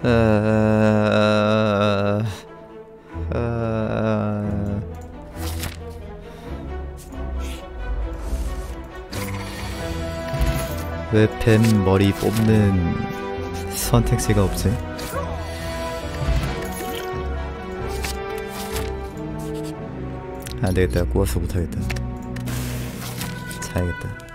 왜 뱀 머리 뽑는 선택지가 없지? 안되겠다. 구워서 못하겠다. 자야겠다.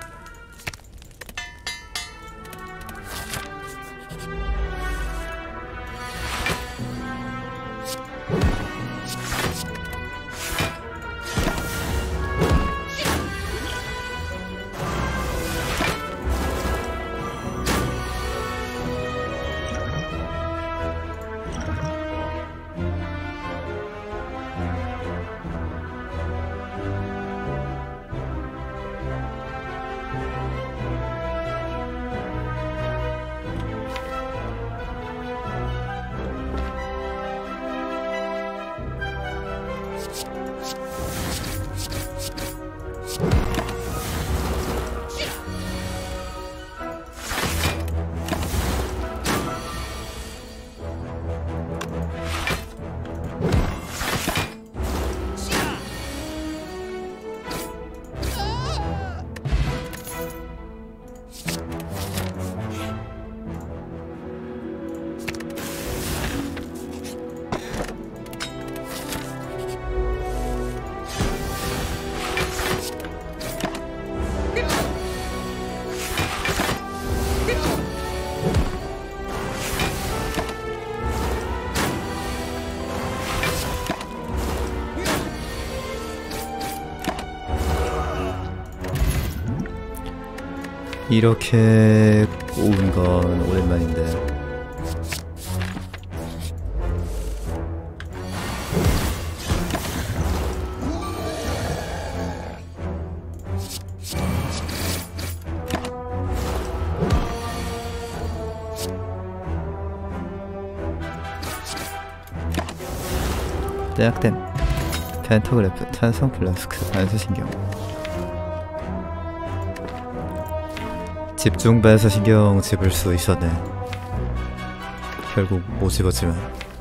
이렇게 꼬운 건 오랜만인데. 대학된 펜터그래프, 탄성 플라스크, 반사신경. 집중 반사신경 집을 수 있었네. 결국 못 집었지만.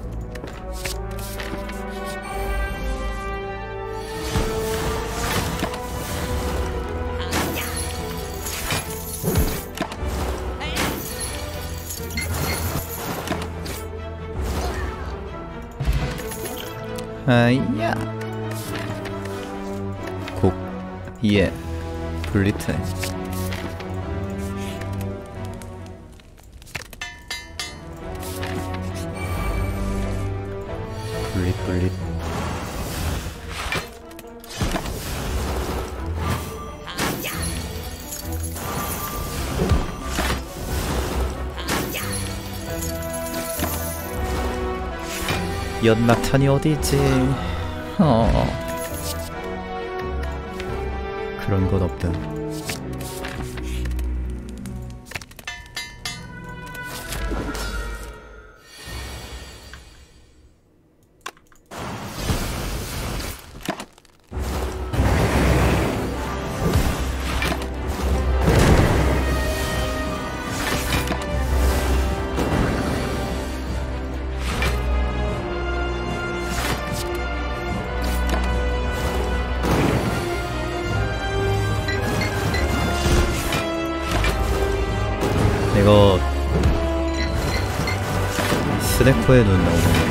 아이야. 곡, 예, 블리트네. 블릿. 연막탄이 어디 있지? 그런 건 없다. 이거 스네코의 눈 나오네.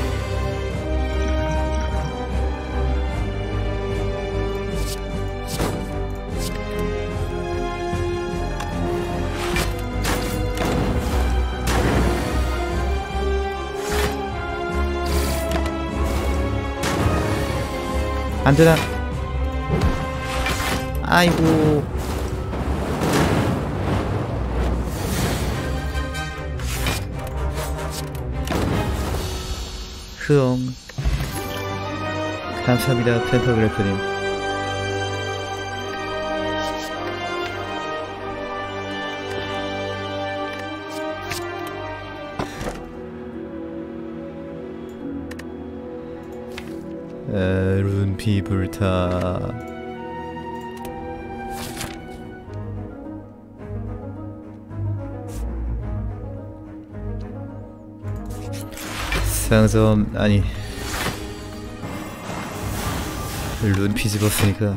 안되나. 아이고. 흐엉. 감사합니다, 펜터그래프님. 룬피불타. 상점 아니 룬피 집었으니까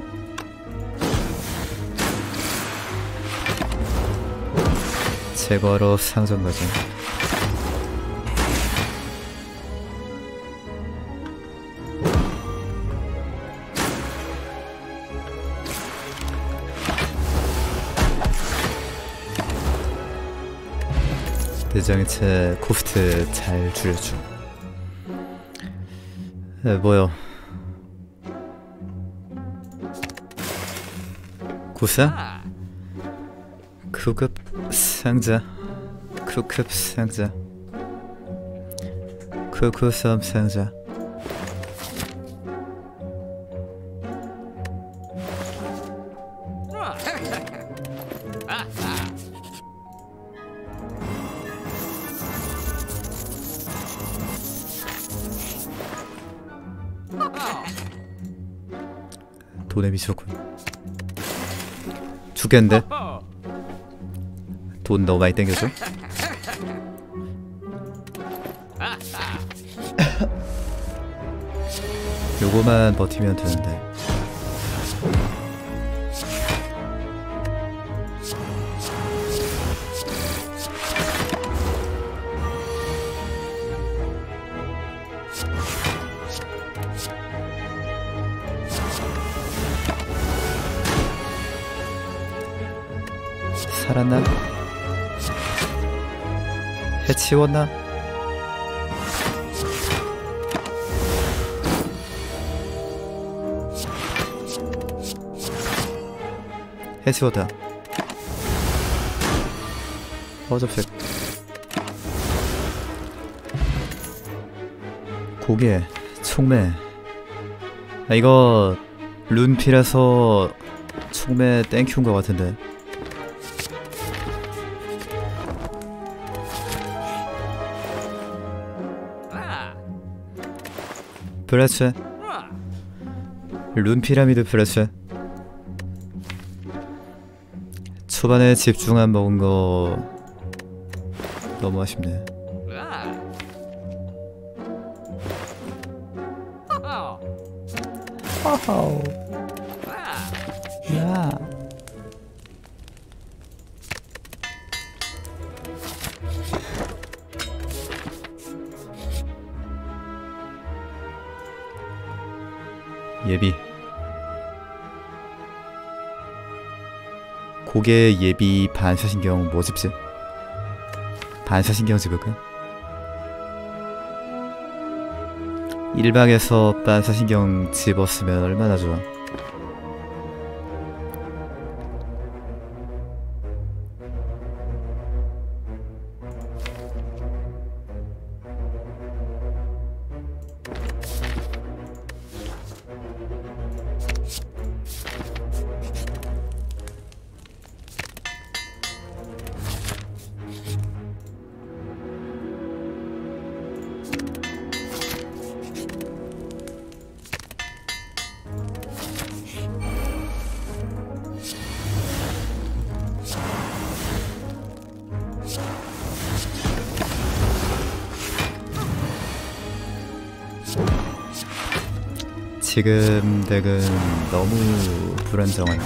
제거하러 상점 가자. 대장이체 코스트 잘 줄여줘. 뭐요? 구사? 크루급 상자. 크루급 상자. 크루크섬 상자. 돈에 미쳤군. 죽겠는데? 돈 너무 많이 땡겨줘? 요거만 버티면 되는데. 살았나? 해치웠나? 해치웠다. 어접색 고개 촉매. 아 이거 룬피라서 촉매 땡큐인 것 같은데. 브레스 룬피라미드 브레스. 초반에 집중 안 먹은 거 너무 아쉽네. 야. 예비 고개 예비 반사신경 뭐 집지? 반사신경 집을까? 일방에서 반사신경 집었으면 얼마나 좋아. 지금 덱은 너무 불안정한데.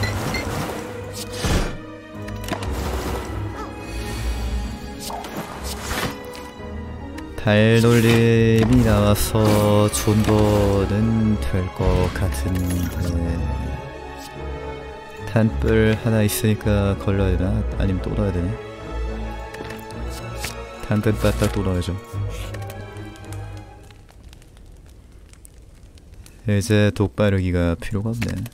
달놀림이 나와서 존버는 될 것 같은데. 탄불 하나 있으니까 걸러야 되나? 아니면 또 넣어야 되네? 당근 바닥 또 넣어야죠. 이제 독바르기가 필요가 없네.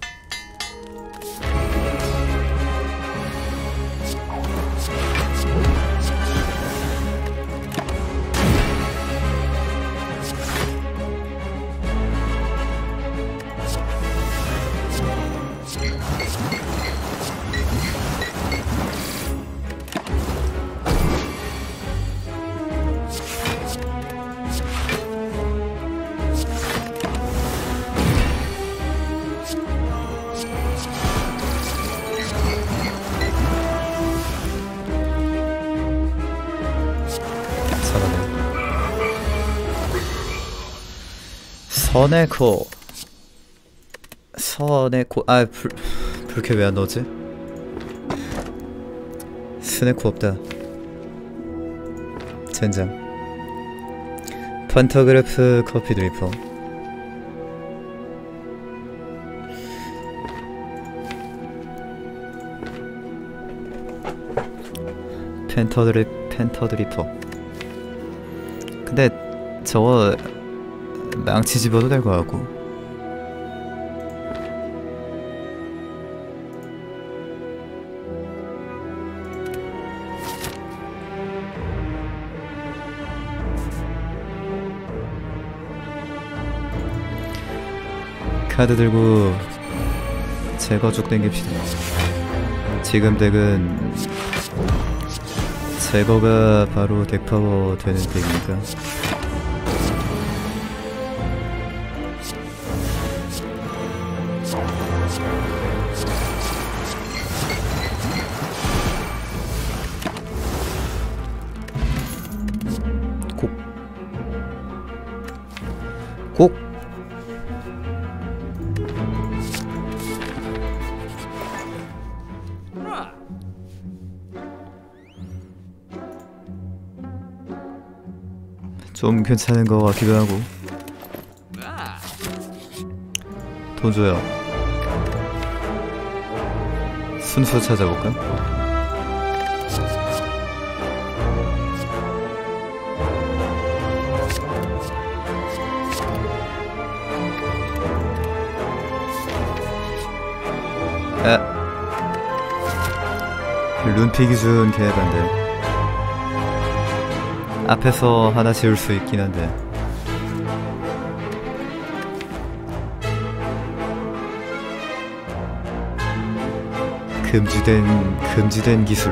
선의코. 선의코. 아, 불쾌 왜 안 넣었지? 스네코 없다. 젠장. 판터그래프 커피 드리퍼. 펜터 드리퍼. 근데 저거 망치 집어도 될 것 같고. 카드 들고 제거 쭉 땡깁시다. 지금 덱은 제거가 바로 덱 파워 되는 덱이니까. 곡! 좀 괜찮은 것 같기도 하고. 돈 줘요. 순수 찾아볼까? 룬피 기준 개반대. 앞에서 하나 지울 수 있긴 한데. 금지된 기술.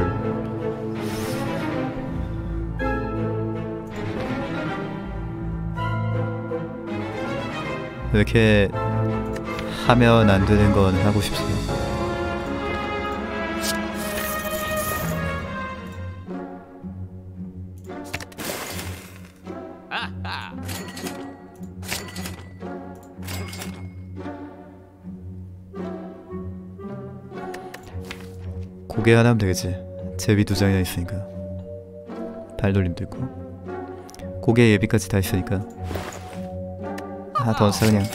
왜 이렇게 하면 안 되는 건 하고 싶지? 고개 하나 하면 되겠지. 제비 2장이나 있으니까. 발돌림도 있고 고개 예비까지 다 있으니까 하나 더 넣자 그냥.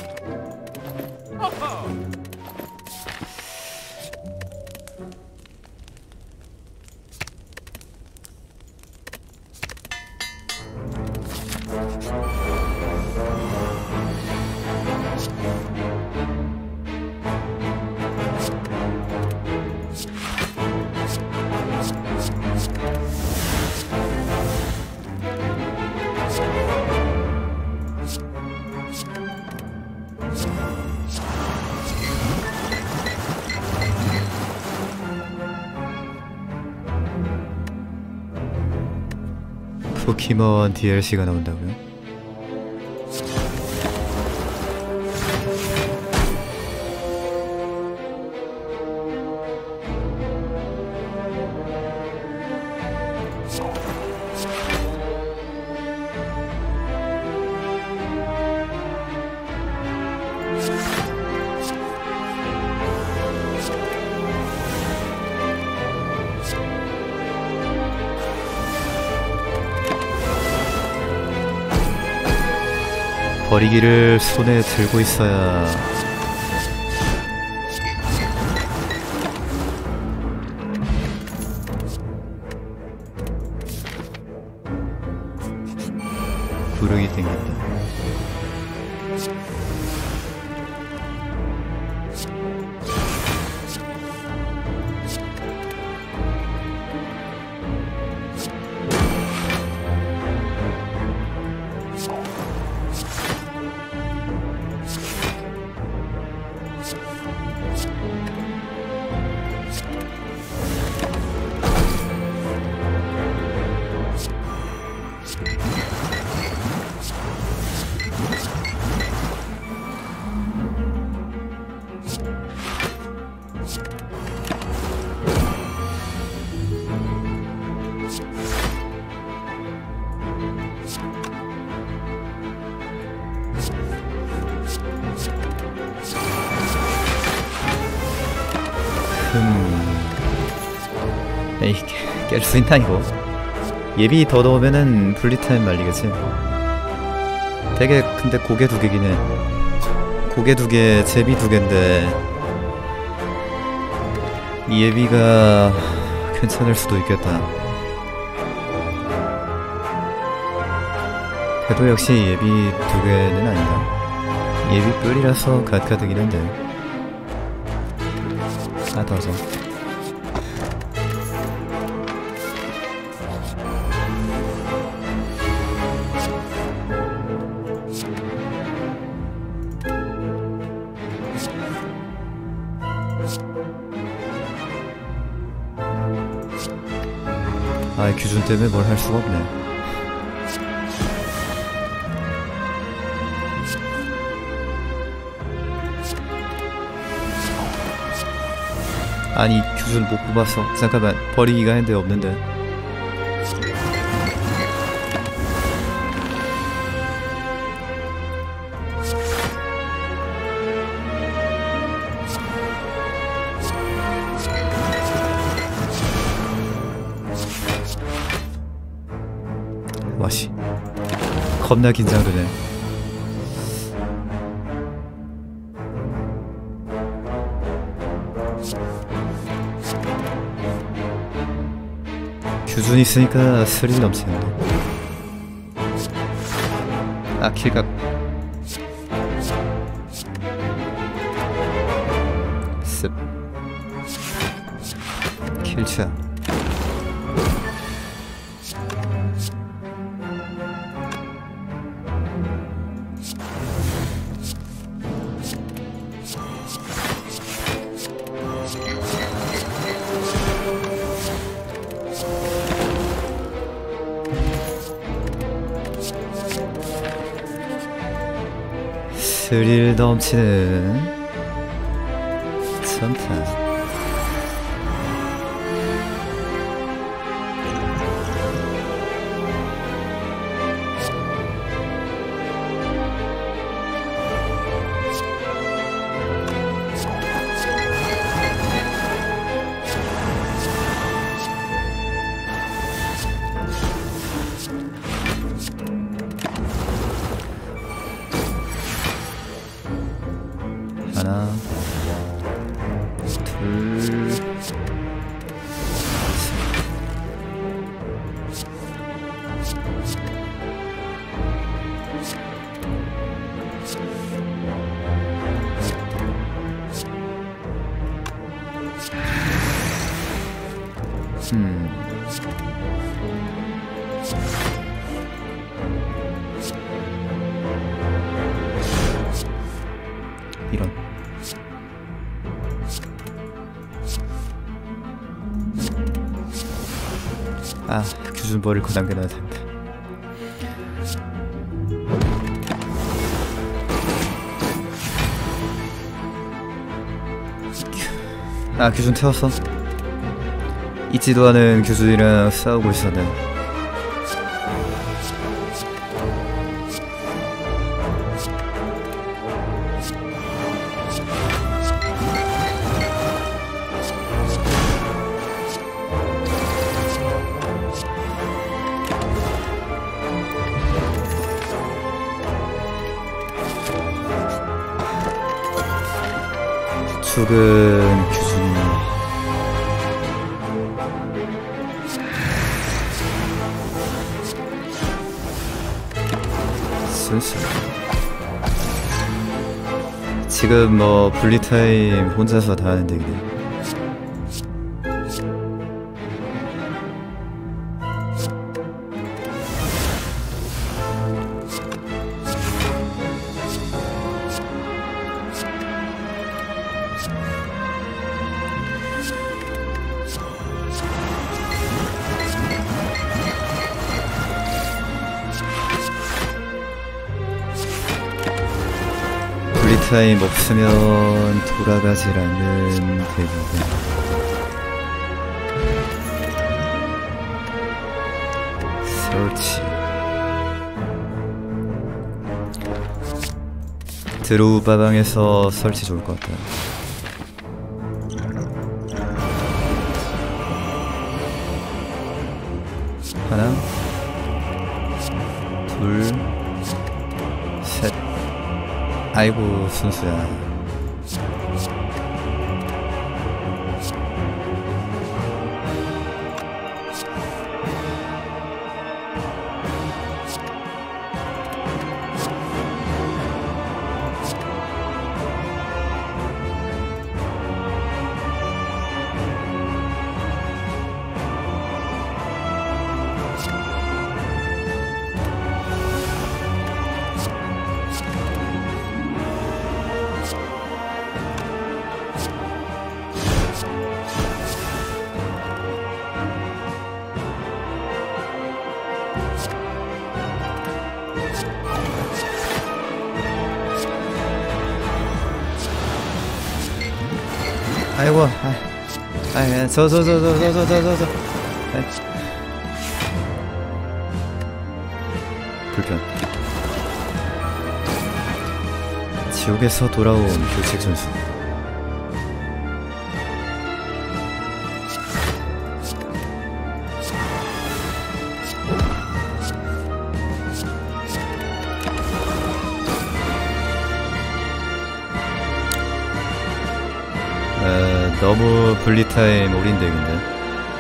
포키몬 DLC가 나온다고요? 버리기를 손에 들고 있어야 구르기 땡긴다. 에이, 깰 수 있나 이거? 예비 더 넣으면은 분리타임 말리겠지. 되게 근데 고개 두 개긴 해. 고개 두 개, 제비 두 개인데 이 예비가 괜찮을 수도 있겠다. 그래도 역시 예비 두 개는 아니다. 예비 뿔이라서 갓가득이긴 한데. 하나 더 하자. 아, 규준 때문에 뭘 할 수가 없네. 아니, 규준 못 뽑았어. 잠깐만, 버리기가 한데 없는데. 와씨, 겁나 긴장되네. 규준 있으니까 스릴 넘치는데. 아, 킬각. 습. 킬차. 스릴 넘치는 선타. 하나, 둘, 이런. 아, 규준 버릴 거 남겨놔야 된다. 아, 규준 태웠어. 잊지도 않은 규준이랑 싸우고 있었네. 죽은 규준이 순수. 지금 뭐 분리타임 혼자서 다 하는데 그래. 분리타임 없으면 돌아가질 않는 대부분. 설치. 드로우 바방에서 설치 좋을 것 같다. 아이고 순수야. 아이고, 저. 불편. 지옥에서 돌아온 교칙 전수. 너무 분리타임 올인데 근데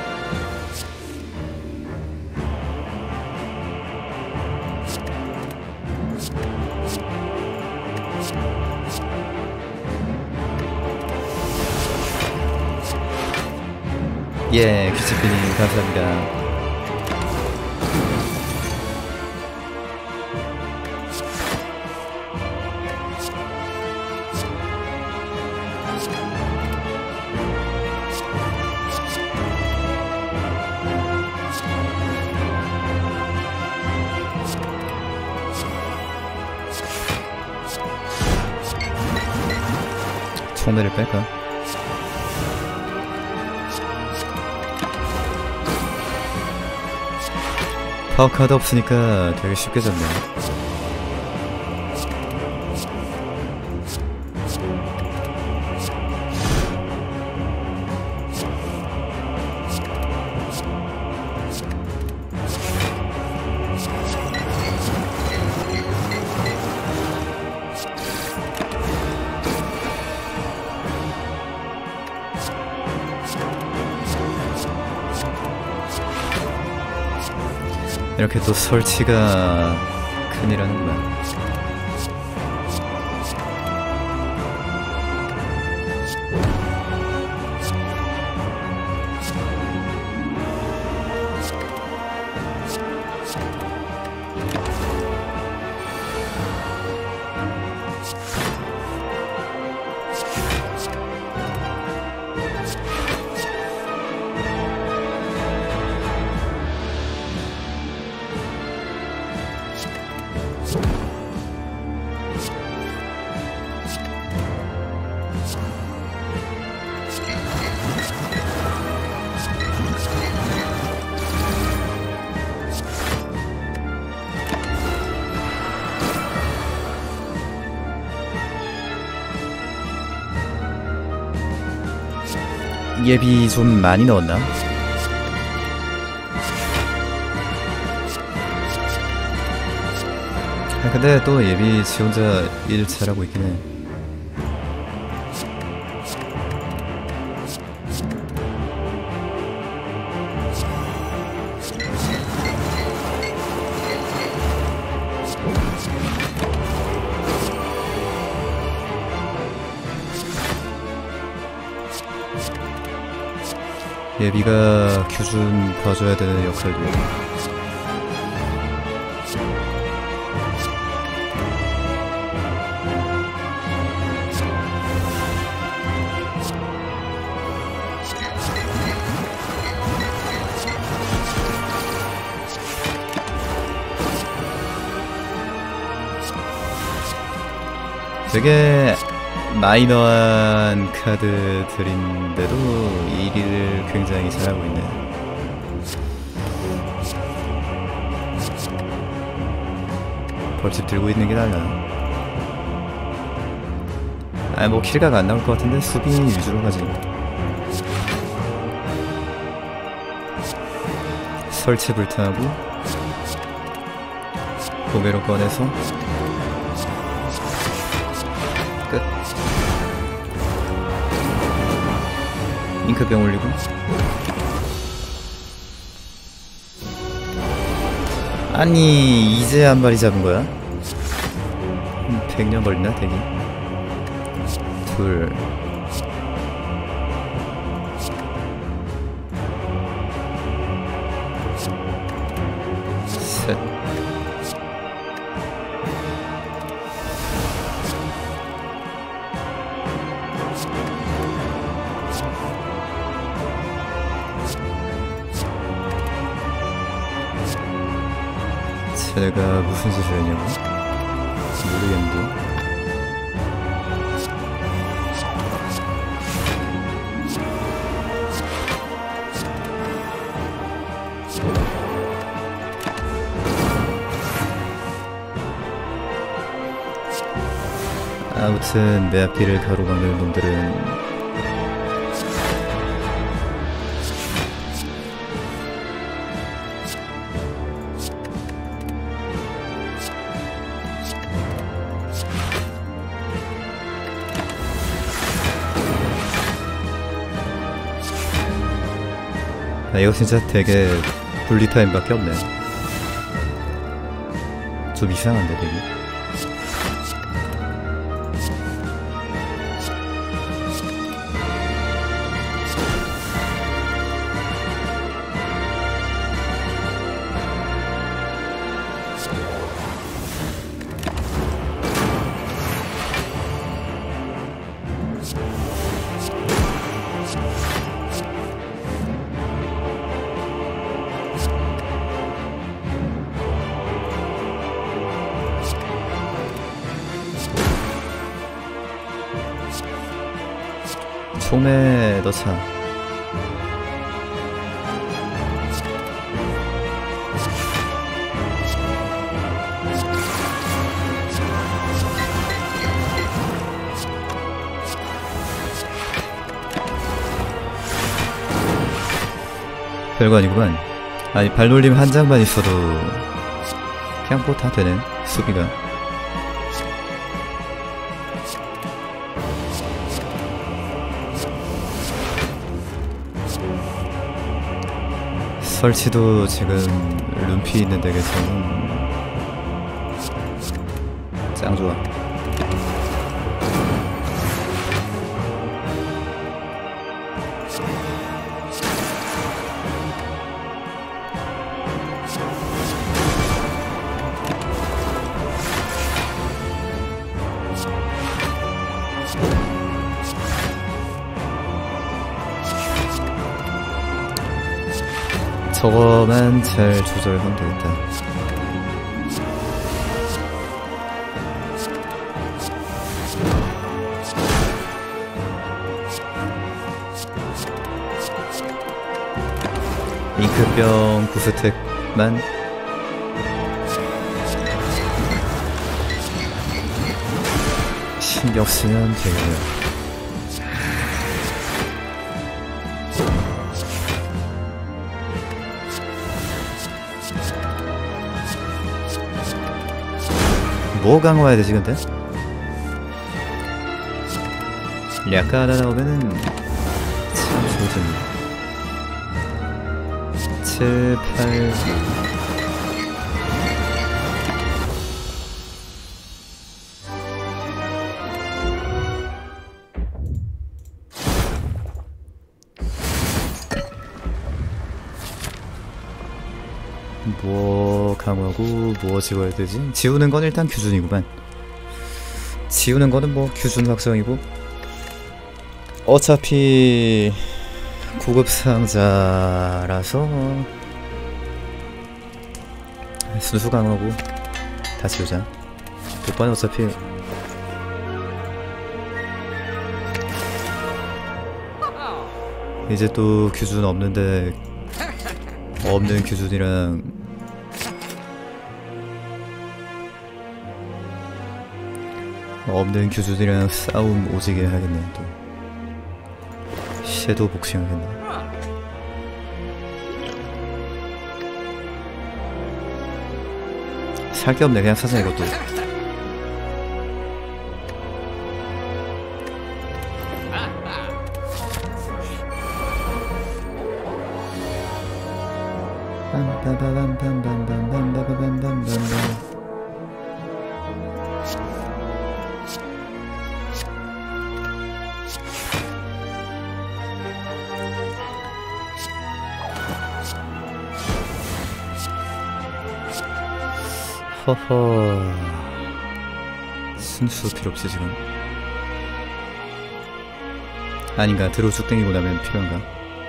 예 규칙비님 감사합니다. 총대를 뺄까? 파워카드 없으니까 되게 쉽게 잡네. 이렇게 또 설치가 큰일하는구나. 예비 좀 많이 넣었나? 근데 또 예비 지 혼자 일 잘하고 있긴 해. 예비가 규준 봐줘야 되는 역할도 되게 마이너한 카드들인데도 일을 굉장히 잘하고 있네. 벌집 들고 있는 게 달라. 아니 뭐 킬각 안 나올 것 같은데 수비 위주로 가지. 설치 불타하고 고개로 꺼내서 끝. 잉크병 올리고. 아니 이제 한 마리 잡은 거야? 100년 걸리나 대기? 둘. 셋. 제가 무슨 짓을 했냐고? 모르겠는데. 아무튼 내 앞길을 가로막는 놈들은 이거 진짜 되게 분리타임밖에 없네. 좀 이상한데 되게. 소매 넣자. 별거 아니구만. 아니 발놀림 한 장만 있어도 그냥 뭐 다 되네 수비가. 설치도 지금 룸피 있는 덱에서는 짱 좋아. 저거만 잘 조절하면 되겠다. 잉크병 9스택만 신경 쓰면 되겠네요. 뭐 강화해야 되지 근데? 약간 하나 나오면은 참 좋을 텐데. 7, 8, 9. 뭐 강화하고 뭐 지워야 되지? 지우는 건 일단 규준이구만. 지우는 거는 뭐 규준 확정이고, 어차피 고급 상자라서 순수 강화하고 다 지우자. 오빠는 어차피 이제 또 규준 없는데 없는 규준이랑 싸움 오지게 하겠네. 또 섀도우 복싱 하겠네. 살 게 없네. 그냥 사자 이것도. 빠바밤밤밤밤밤밤밤밤밤밤. 허허. 순수 필요 없지 지금. 아닌가, 드로우 쭉 땡기고 나면 필요한가?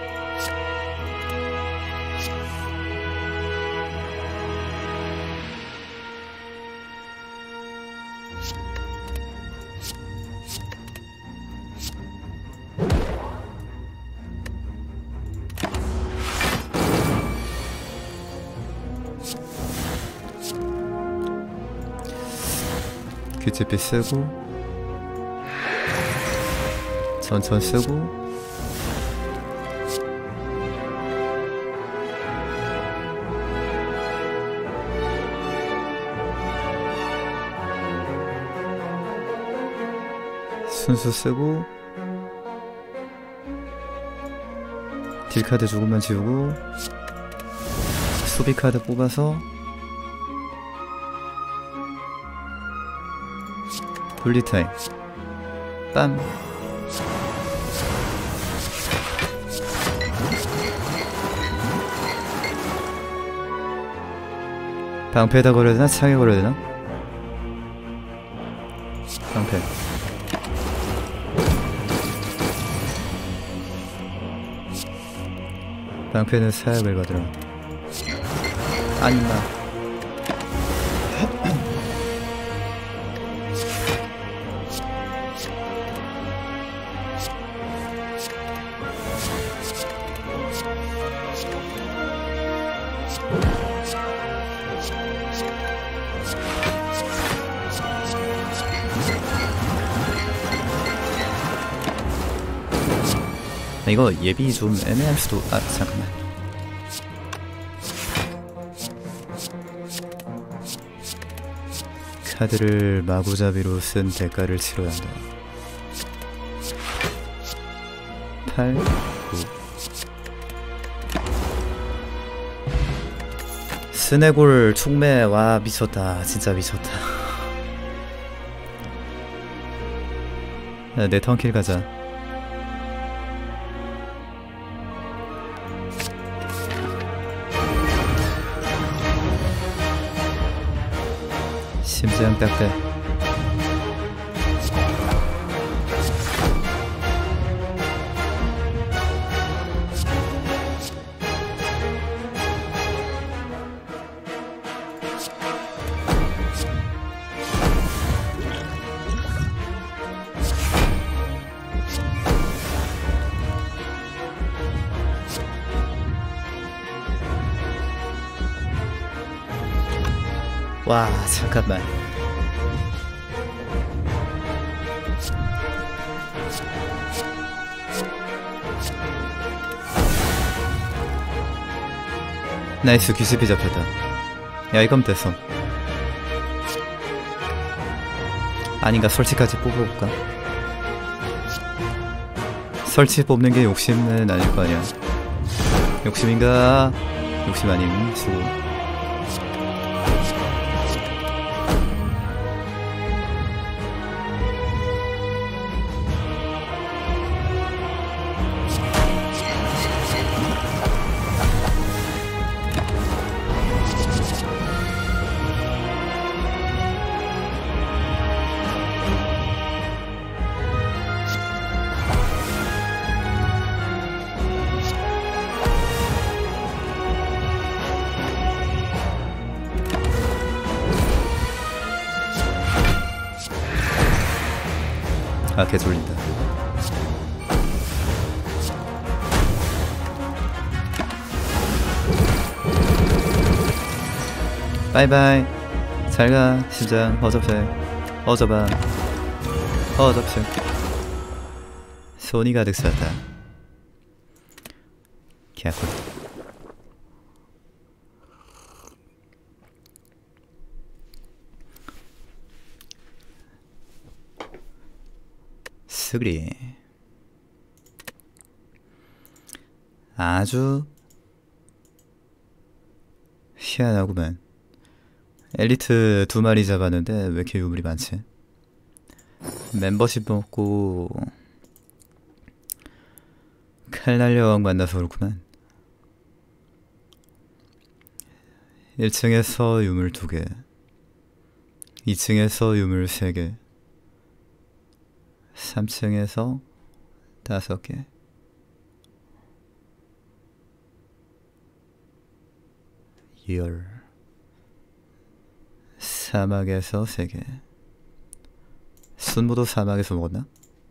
규제비 쓰고 전천 쓰고 순수 쓰고 딜카드 조금만 지우고 수비카드 뽑아서 분리타임 빰. 방패에다 걸어야 되나? 창에 걸어야 되나? 방패. 방패는 사약을 받으라. 아닌가. 이거 예비 좀 애매할 수도. 아 잠깐만. 카드를 마구잡이로 쓴 대가를 치러야 한다. 8, 9. 스네골 촉매. 와 미쳤다. 진짜 미쳤다. 야, 내 턴킬 가자. 심장 딱대. 와 잠깐만. 나이스. 귀습이 잡혔다. 야 이건 됐어. 아닌가, 설치까지 뽑아볼까? 설치 뽑는 게 욕심은 아닐 거 아니야. 욕심인가? 욕심 아님. 수고. 아 개졸린다. 바이바이. 잘가 심장. 어접해. 어접아. 어접해. 손이 가득 찼다. 개꿀. 스그리. 아주 희한하구만. 엘리트 2마리 잡았는데 왜 이렇게 유물이 많지? 멤버십 먹고 칼날령 만나서 그렇구만. 1층에서 유물 2개, 2층에서 유물 3개, 3층에서 5개. 열. 사막에서 3개. 순무도 사막에서 먹었나?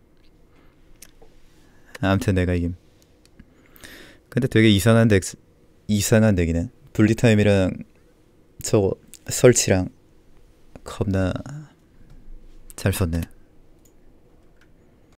아무튼 내가 이김. 근데 되게 이상한 덱이네. 분리타임이랑 저거 설치랑 겁나 잘 썼네.